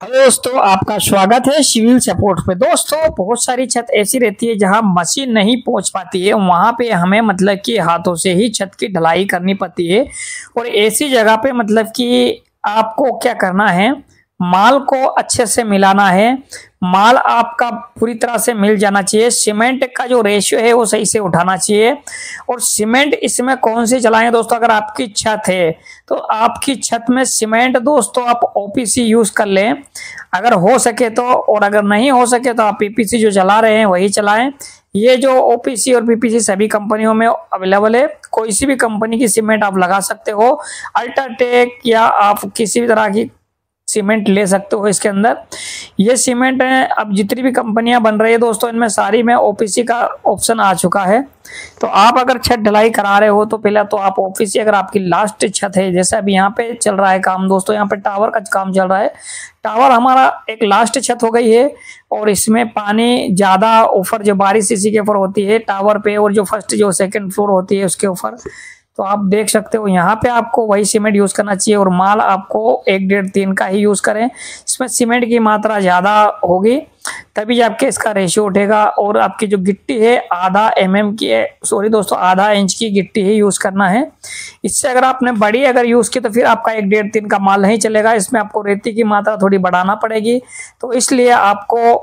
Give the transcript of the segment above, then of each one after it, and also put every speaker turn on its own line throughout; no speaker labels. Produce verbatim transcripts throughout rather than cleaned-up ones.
Hello दोस्तों, आपका स्वागत है सिविल सपोर्ट पे। दोस्तों, बहुत सारी छत ऐसी रहती है जहां मशीन नहीं पहुंच पाती है, वहां पे हमें मतलब कि हाथों से ही छत की ढलाई करनी पड़ती है। और ऐसी जगह पे मतलब कि आपको क्या करना है, माल को अच्छे से मिलाना है। माल आपका पूरी तरह से मिल जाना चाहिए। सीमेंट का जो रेशियो है वो सही से उठाना चाहिए। और सीमेंट इसमें कौन सी चलाएं दोस्तों, अगर आपकी छत है तो आपकी छत में सीमेंट दोस्तों आप ओपीसी यूज कर लें अगर हो सके तो, और अगर नहीं हो सके तो आप पीपीसी जो चला रहे हैं वही चलाएं। ये जो ओपीसी और पीपीसी सभी कंपनियों में अवेलेबल है, कोई सी भी कंपनी की सीमेंट आप लगा सकते हो। अल्ट्राटेक या आप किसी भी तरह की सीमेंट ले सकते हो इसके अंदर। ये सीमेंट है, अब जितनी भी कंपनियां बन रही है दोस्तों, इनमें सारी में ओपीसी का ऑप्शन आ चुका है। तो आप अगर छत ढलाई करा रहे हो तो पहले तो आप ओपीसी, अगर आपकी लास्ट छत है, जैसे अभी यहाँ पे चल रहा है काम दोस्तों, यहाँ पे टावर का काम चल रहा है। टावर हमारा एक लास्ट छत हो गई है और इसमें पानी ज्यादा ऊपर जो बारिश इसी के ऊपर होती है टावर पे, और जो फर्स्ट जो सेकंड फ्लोर होती है उसके ऊपर। तो आप देख सकते हो यहाँ पे आपको वही सीमेंट यूज करना चाहिए, और माल आपको एक डेढ़ तीन का ही यूज करें। इसमें सीमेंट की मात्रा ज्यादा होगी तभी आपके इसका रेशियो उठेगा। और आपकी जो गिट्टी है आधा एम एम की है, सॉरी दोस्तों आधा इंच की गिट्टी ही यूज करना है। इससे अगर आपने बड़ी अगर यूज की तो फिर आपका एक डेढ़ तीन का माल नहीं चलेगा। इसमें आपको रेती की मात्रा थोड़ी बढ़ाना पड़ेगी, तो इसलिए आपको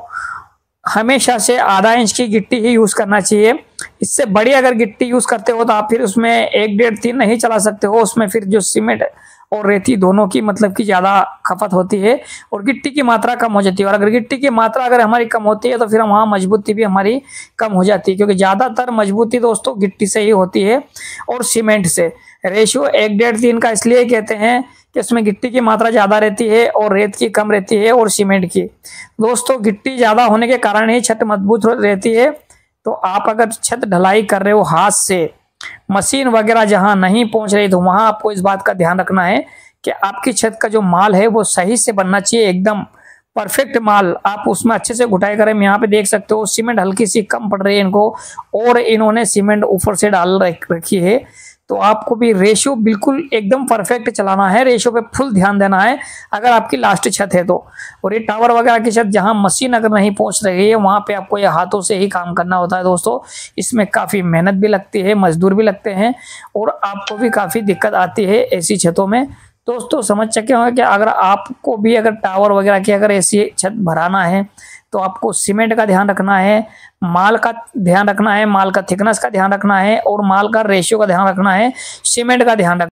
हमेशा से आधा इंच की गिट्टी ही यूज करना चाहिए। इससे बड़ी अगर गिट्टी यूज करते हो तो आप फिर उसमें एक डेढ़ तीन नहीं चला सकते हो, उसमें फिर जो सीमेंट और रेती दोनों की मतलब की ज्यादा खपत होती है और गिट्टी की मात्रा कम हो जाती है। और अगर गिट्टी की मात्रा अगर हमारी कम होती है तो फिर वहाँ मजबूती भी हमारी कम हो जाती है, क्योंकि ज्यादातर मजबूती दोस्तों गिट्टी से ही होती है और सीमेंट से। रेशियो एक डेढ़ तीन का इसलिए कहते हैं कि उसमें गिट्टी की मात्रा ज्यादा रहती है और रेत की कम रहती है, और सीमेंट की। दोस्तों, गिट्टी ज्यादा होने के कारण ही छत मजबूत रहती है। तो आप अगर छत ढलाई कर रहे हो हाथ से, मशीन वगैरह जहां नहीं पहुंच रही, तो वहां आपको इस बात का ध्यान रखना है कि आपकी छत का जो माल है वो सही से बनना चाहिए, एकदम परफेक्ट माल। आप उसमें अच्छे से घुटाई करें। यहाँ पे देख सकते हो सीमेंट हल्की सी कम पड़ रही है इनको, और इन्होंने सीमेंट ऊपर से डाल रखी है। तो आपको भी रेशियो बिल्कुल एकदम परफेक्ट चलाना है, रेशियो पे फुल ध्यान देना है अगर आपकी लास्ट छत है तो। और ये टावर वगैरह की छत जहां मशीन अगर नहीं पहुंच रही है वहां पे आपको ये हाथों से ही काम करना होता है दोस्तों। इसमें काफी मेहनत भी लगती है, मजदूर भी लगते हैं, और आपको भी काफी दिक्कत आती है ऐसी छतों में। दोस्तों, समझ सके होंगे कि अगर आपको भी अगर टावर वगैरह की अगर ऐसी छत भराना है तो आपको सीमेंट का ध्यान रखना है, माल का ध्यान रखना है, माल का थिकनेस का ध्यान रखना है, और माल का रेशियो का ध्यान रखना है, सीमेंट का ध्यान रखना है।